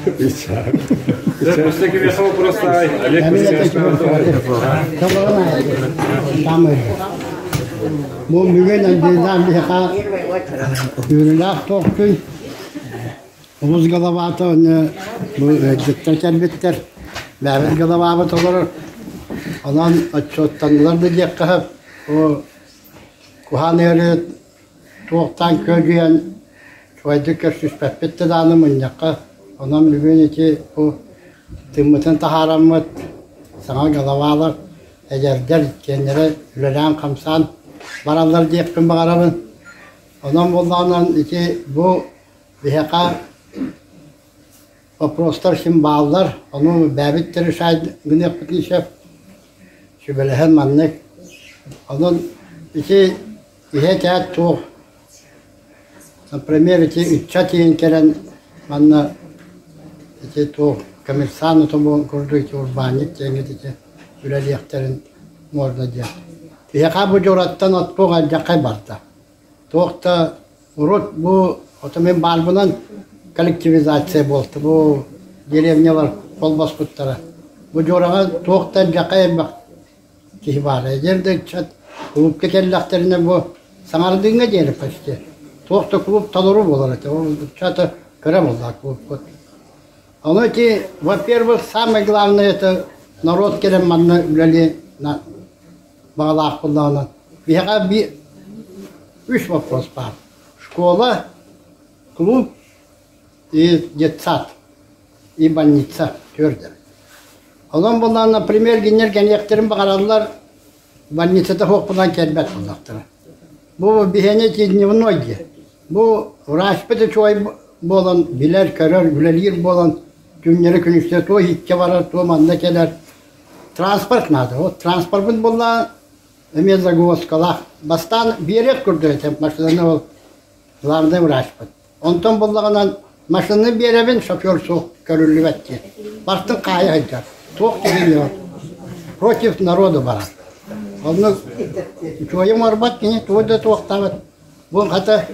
Все-таки весомо просто Олег Bu bugün önceden bir hata yürüler topkun. Omuz galavatı onu bu diktatör bitter. Mehmet galavatı olur. Ondan açıktanlar da yakıp o kuhaneri tuğtan köylüyen çoğaydı köşüş pepette danımın yakı. Ondan bugün ki o tımıtın taharamıt sana galavalar eğerler kendine üleyen kamsan Baralar diyektim bakarabın. Ondan bunlardan iki bu bihaka oprostar şimdi bağlar. Onu bebitleri şahit günlük bitişip şu böyle hem manlık. Onun iki ihe teat tuğ. Premier iki üç çatiyen keren manna iki tuğ. Kamirsanı tomu kurdu iki urbanik cenget iki üreliyeklerin orada diye. Yaka bu coğrattan atpoğa jakay barta. Toqta urut bu otomen balbunan kolektivizasiya oldu. Bu dеревнялар kolbas kuttara. Bu coğrağa toqta jakay bak. Kihbara yerde çat klub kekelliklerine bu sanardığına deri paşke. Toqta klub taluru bolar. O çata krem oldu klub. Оно ki, во-первых, самое главное это народ керем манна үлели на bağlar kullanılan. Bir üç вопрос var. Школа, клуб и детсад. И больница. Gördüm. Ondan bundan, например, giderken yaktarım bakaradılar. Больницада hokpudan kelbet olaktır. Bu bihene ki dnevnoy. Bu raşpete çoğay bolan, biler karar, gülelir bolan, günleri günüşte to hikke varar, to mandakeler. Transport nadı. O transportun bundan Emezde Goskala bastan bir yere kurdu hep maşını ol. Lardı uğraşpıt. Ondan buldağından maşını bir yere ben şoför soğuk körüllü etti. Baktın kaya edecek. Soğuk geliyor. Против народу var. Onu çoğuyum arbat yine çoğuda soğuk tavat. Bu hatta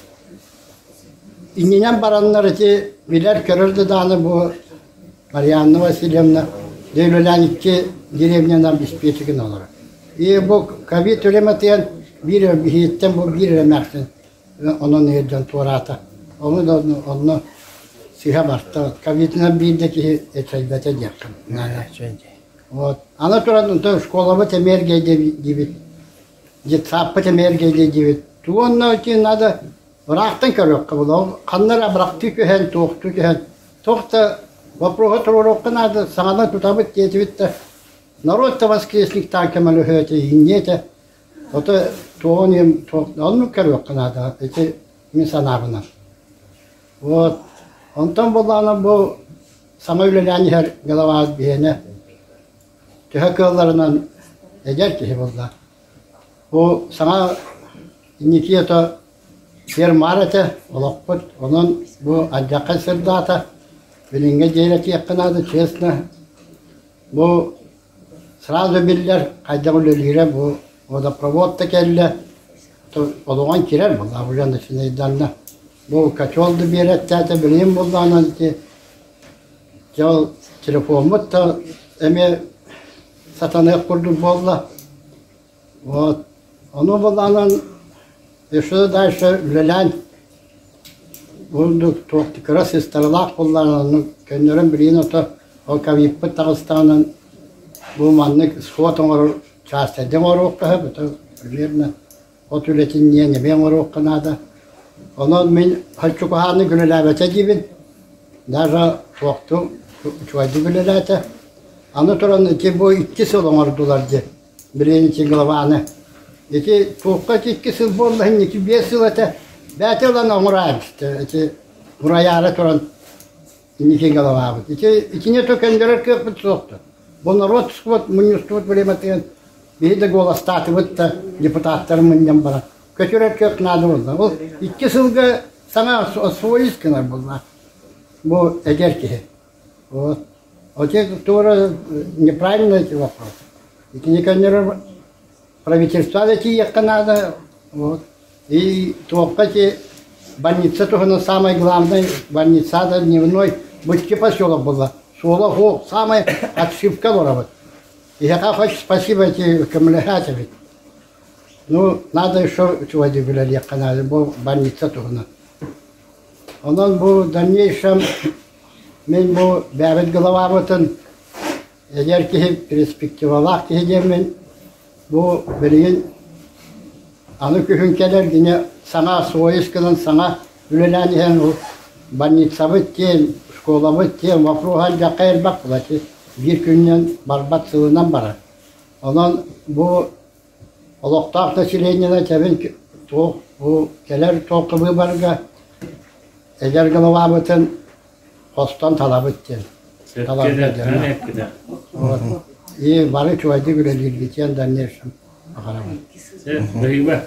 İnginen baranlar için birer körüldü dağını bu Marianna Vasilyevna devlelen iki dеревнядан bispiyetikin olur. Bu Covid ölemetiyen bir hitten bu bir emersin. Onun yerden tuğrata. Onu da onu siha bastı. Covid'den bir de ki eçelbete yakın. Вот. Ana tuğratın da şkolava temer geldi gibi. Gitsapı temer geldi gibi. Tuğunna ki nada bıraktın körük kabul. Kanlara bıraktı ki hen toğtu ki hen. Toğta вопросы тророк надо. Sana tutabıt geçibitti. Народ-то воскресник так малюхете и нет. Вот то он ну корёк надо эти мисанавна. Вот он там была bu самойлеляние her голова бене. Tehakkallarından eğer ki bunlar. O sana nikiyata bir marete olakput onun bu acaka sırdata bilinge ceyleti yakınadı çesne. Bu Сразу biller kaydalıları bu o da provotta kelle to olan kirer bunlar bu yanda sinirdanla bu kaç oldu bir yere tete bileyim bundan ki ya telefonumu da eme satana kurdu bolla o onu bundan şu da şu lelan bulduk çok kras istarlar kullananın kendilerin birine to o kavip Dağıstan'ın bu manlık fotoğraf çarşıda var okka bu yerine oturetin yeni ben var okkanada onun men halçuk hanı günelabete gibi daha çoktu çoğaydı günelate anlatan ki bu ikisi olamadılar diye birinci glavanı iki çokka ikisi bollahin iki 5 yıl öte bete olan omurayım işte buraya ara turan iki glavanı ikine tökendiler köpüt soktu. Bu народ вот муниципалитет времетен бейді голос статывыт та депутаттарым мындан бара. Көтерет көп надо болды. Ол 2 жылға сама свойскалар болды. Bu егер ки. Вот. Вот это тоже неправильно эти вопросы. И некоторые правительства эти ехать надо. Вот. И только эти больница тоже самое главное. Больница дневной Бычки поселок было. Сула хо, самая отшибка лора. И я хочу спасибо эти камлехатели. Ну, надо еще чего-то были канале, был больница тоже. Он был в дальнейшем, мен был бәрет голова бутын, егер ки перспективалах киедемен, бұл білген аны күхін келер гіне саңа соғыскынан саңа үлеләнген ол больница быттен, школа быттен, вапруған жаққа елбақ бұлаты bir күннен барбат сылынан бара. Ondan bu Olaqtaq nasiliyene tabii bu keler toqıbı barga eğer galavatın hostan talep etti. Talep etti. İyi bari çuvaydı güle gittiğin denirsin. Beyba.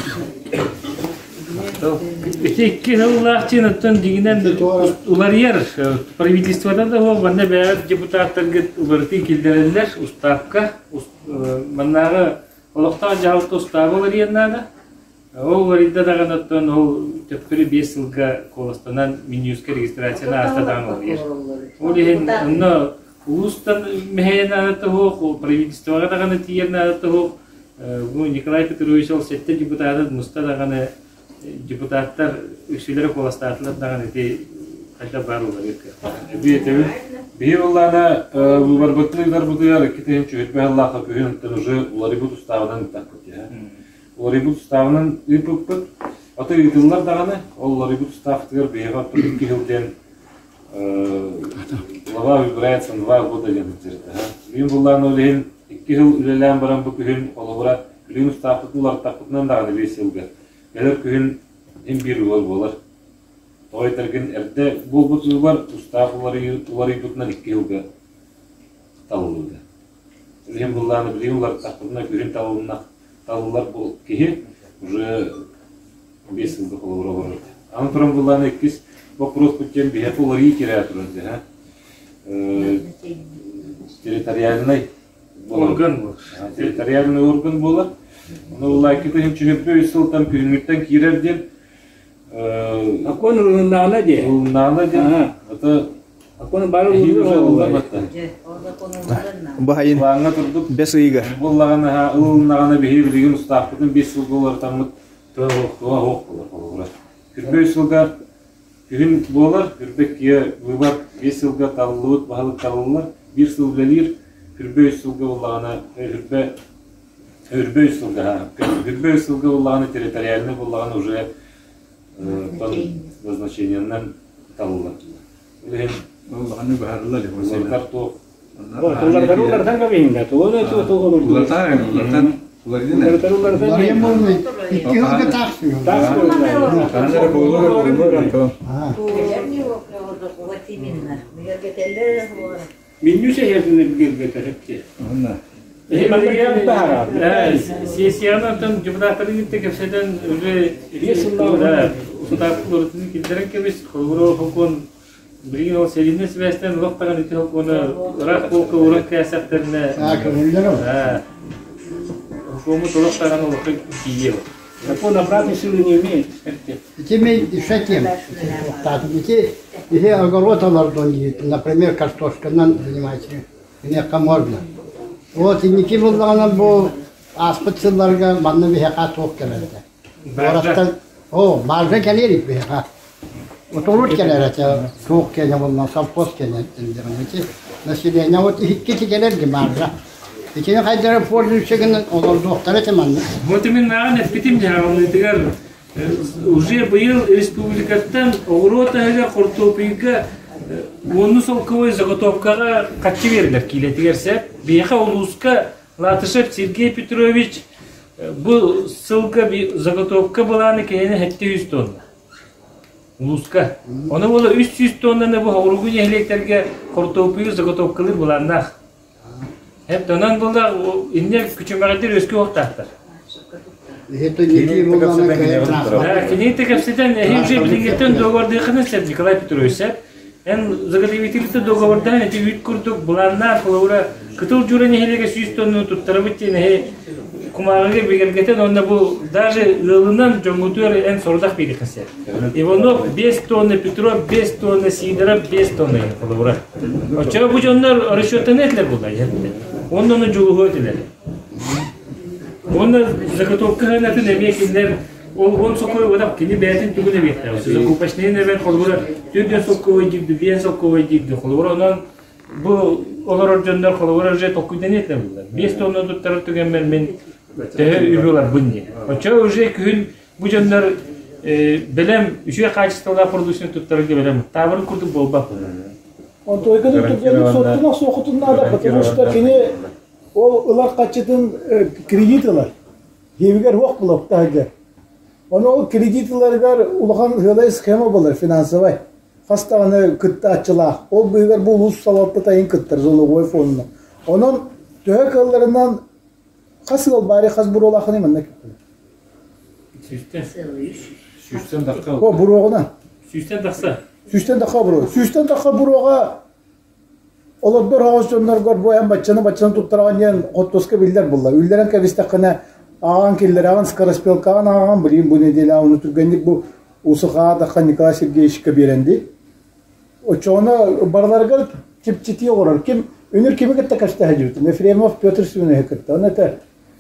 İki yıllar çınıttın diginen ular yer. Правительстводан da o bana beyaz депутаттар ulartı kilderler ustavka. Mannağı Olaqtaq javıqta ustav olur yernadı. O varida da ganattan o tepkiri 5 yılga kolastanan miniyuska registrasyona astadan oluyor. Olihin onu ulustan mehenada da o правительствоға да гана тиернада да o bu Nikolay Petrovich ol sette депутаты musta da gana депутаттар үсүлөрө коластатылып да гана те кайда бар улар эке. Бие бие уллана bu барбытлыйлар будуяр китем чөтпе Аллахка көйөнтөн уже улары бу уставынан такып я. Улары бу уставынан ыпып ата итиллар да гана улары бу уставтыр бега 2 жылдан лава вибрация 2 года дегендер. Мен булланы олен 2 жыл үлелән барам бу көйөн олора үлем уставтылар такыпнан да гана 5 жылга. Келер көйөн эм бир жыл болар. Тойтарген эрде булбуту бар устафлары бутнан 2 жылга талылды. Мен булланы билемлар такырына көрүн талылар бул кеге уже 5 жылга колора бар. Аны туран булланы 2 вопрос путем биятулары кирәтүрде, ха. Территориальный орган. Территориальный орган булар. Ну лайки тем чөпө исыл там күңүттен кирерден Акон рунана де. Рунана де. Это Акон бары рунана. Бахайын. Лаңа турдук. Бесыйга. Буллаганы ха ылнаганы бихи билген устафтын 5 жыл болар тамыт тоох болар. Күрбөй сылга күн болар, күрбекке выбар 5 жылга талылыт баһалык талылар, 1 жыл белер күрбөй сылга буллаганы Үрбөй сылга буллаганы территориальный буллаганы уже по назначениянан талылар. Билген Аны барлар деп Улар картоп. Улардан габинда. Var ya mı? 2 yılga taksıyor. Minyu şehirinde bir götürüp Siyasiyadan cumhuriyetleri gitti kefseden öyle yıllar ustaflarını giderek kebis kuvru hukun bir o serinin sebesten loktagan iti hukunu rak hukuku urak kıyasaklarına hukumu loktagan olukta giyiyor. Yapon обратной силы не имеет. Этими шатем. Эти огородалар, например, картошкадан занимается. Нека можно. Вот и ники буллаган бу аспытсыларга манны бихака тоқ келерде. Бараттан барга келерик бихака. Отолут келерде тоқ келе булман совхоз келе дегенде. Население вот икки келерге барга. Икени кайдара пользующегин олар доктор этеман. Вот именно аны питим жаганы тегер уже быйыл республикаттан огоротага кортопийга Onu solkovой заготовкага катчы бердилер килетигерсе, бияха улуска Латышев Сергей Петрович бу ссылка заготовка буланы кейне 700 тонна. Улуска. Оны бола 300 тоннаны бу оругун эхлектерге кортопуй заготовкалар буланнах. Hep dönen bulda inne küçümegdir öskü oktaqtar. Это ники буллаган кайра. Кинете кепсетен химже билингеттен догордыгын сеп Николай Петрович сеп. En заготовительство договордан эти вид куртук буланна колора кытыл журени хелеге 100 тонну туттарабыт не kumağıga begergeten onda bu даже ылынан жоңутуер en sordak bir kese. Onu 5 tonna Petro, 5 tonna Sidera, 5 tonna kolabora. Açığa bu jonlar расчётан etler bulay hepde. Ondan joluğu ötüler. Onda заготовка ханатын эмекинлер он сокой одап кини бәтин түгүнө бетте. Закупочный небен колбора түрдөн сокой дигди, бен сокой дигди колбора онан bu олар jonlar колбора же токуйдан этлер булар. 5 тонна туттар түген мен тәһә үбүләр бунни. Оча уже күн бу jonlar белем үче качестволы продукция туттарга белем. Табыр курдук болбак. Он только тут соттуна сокутун надо, потому что кини ол ылар качытын кредитлар. Хевигер хок булып тагы. Оны ол кредитларга улган хылай схема булар финансовый. Хастаны кытта ачыла. Ол быгар бул улус салатта тайын кыттыр жолугой фонуна. Онун төһөкөллөрүнөн касыл бары хас буролахын эмне кепти. Süsten dakika. О бурогуна. Süsten daksa. Süsten dakika buroga олордор агачоннор гор боян баччаны туттарган ден коттоска билдер булла. Үллерен кебистакына аган киллер, аган скороспелкаган аган билим бу неделе аны түргендик бу усуга да Николай Сергеевичке беренди. Очоно барларга чипчити орор. Ким өнөр кимге такашта хажут. Ефремов Петр Свинехет. Аны та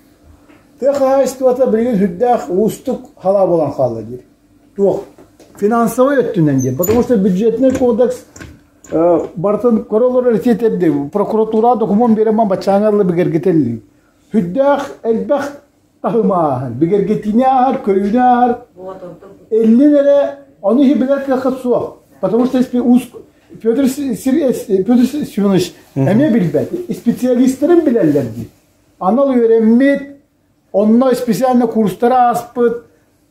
хозяйствода билген хүддах устук хала болан халы дир. Тух финансовый өттүнөн дир. Потому что бюджетный кодекс бартын королор эртетти. Прокуратура документ береман бачаңарлы бигергетелли. Хүддах элбах тахыма бигергетинер, көйнер. 50 лira onu hibeler kısu. Потому что Петр Свинович эме билбет. Специалистlerin bilerlerdi. Anal öğrenmet, onlar spesialne kurslara aspıt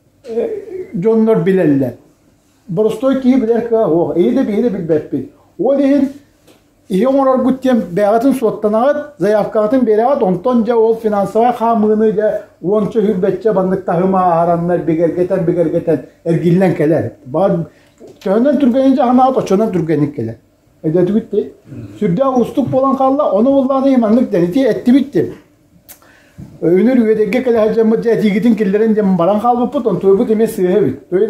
jonlar bilerler. Prostoy ki biler ka o iyi de bilbet bil. O dehin iyi onar guttem beğatın sottanagat, zayafkatın beğat ontonca ol finansaya hamını ja onça hürbetçe bandık tahıma aranlar bigergeten ergillen keler. Bar tönen türgenince hanat açonan türgenik keler. Edeti bitti. Sürde ustuk bolan kalla onu vallahi imanlık deneti etti bitti. Önür üyedeki keler hacamı jetigitin killerin jam baran kalbıpıt on toybu deme sığebit. Böyle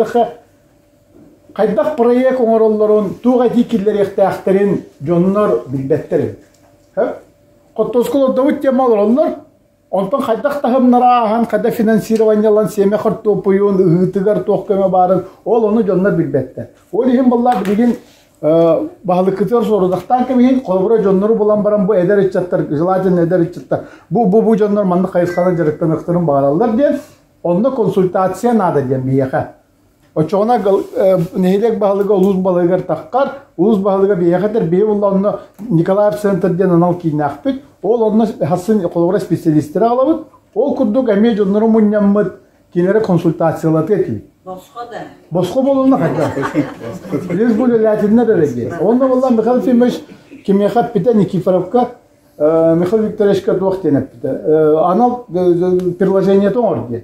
kaydak proyek oңороллорун тугати киллер яктаактарын жоннор билбеттерин. Коттоскол давыт темалар олар. Онтон кайдак тахымнара кайда финансированиялан семе картопуюн ыгытыгар токкеме барын ол ону жоннор билбеттер. Ол ихин буллар билген баалыкытыр сорудактан кемин колбура жоннору булан баран бу эдер ичаттар, желательно эдер ичаттар. Бу жоннор манда кайысканын жарыктан ыктырын багалалар ден. Онда консультация надо ден бияка. Очона нехилек багалыга улус балыгар таккар, улус балыга биякатер бие улланны Николаев центрден анал кинахпет. Ол онна хасын колбура специалисттер алабыт. Ол курдук эме жоннору мунняммыт кинере консультациялар этли. Боско болуна кайда. Лез буле латиннер эреге. Онда булла Михаил Фимеш кимехат пита Никифоровка Михаил Викторовичка дуактенет пита. Анал приложение тоңорге.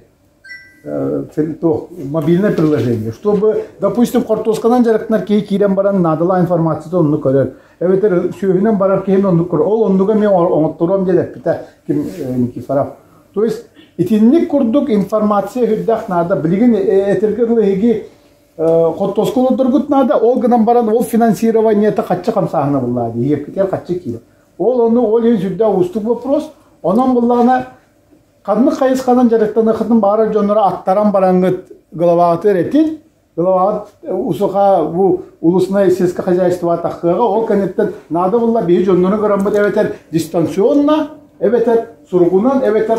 Мобильное приложение, чтобы, допустим, картосканан жарыктар кирен баран надала информация онну көрөр. Evet, сүйүнөн барар кем онну көрөр. Ол оннуга мен оңоттурам деп пита ким Никифоров. То есть итинник курдук информация хүддах нада билген этергелеги картосканы тургут нада ол гынан баран ол финансированиета каччы камсагына буллады. Епкетер каччы кире. Ол онну ол жүдда устук вопрос. Онан буллана Kadını kayıskanan jarıktan ıkıtın bağıra jonlara attaran barangıt gılavağıtı eretin. Gılavağıt usuka bu ulusuna seska hacayistiva takıga o kanetten nada bulla bir jonlarını görenbet eveter distansiyonla eveter surgunan eveter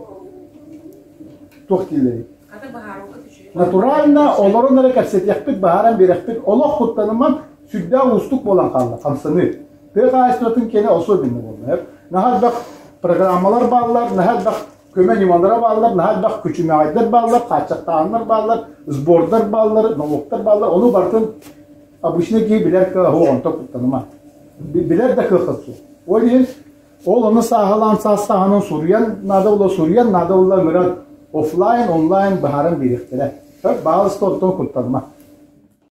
tohtilleri. Naturalna onların kapset yakpit baharan bir yakpit Allah kutlanıman südda ustuk bolan kaldı kamsını. Bir kayıstratın kene osu binni bulun. Nahal bak programmalar bağlar, nahal bak kömen imanlara bağlar, nahal bak küçüme ayetler bağlar, kaçaktağınlar bağlar, zbordlar bağlar, nomuklar bağlar, onu bartın abuşine ki biler ki o onta kutlanıma. Biler de kıkısı. O değil, onu sahalan sahanın Suriyan, nada ola Suriyan, nada ola Miran, offline, online baharın biriktiler. Bazı da onta kutlanıma.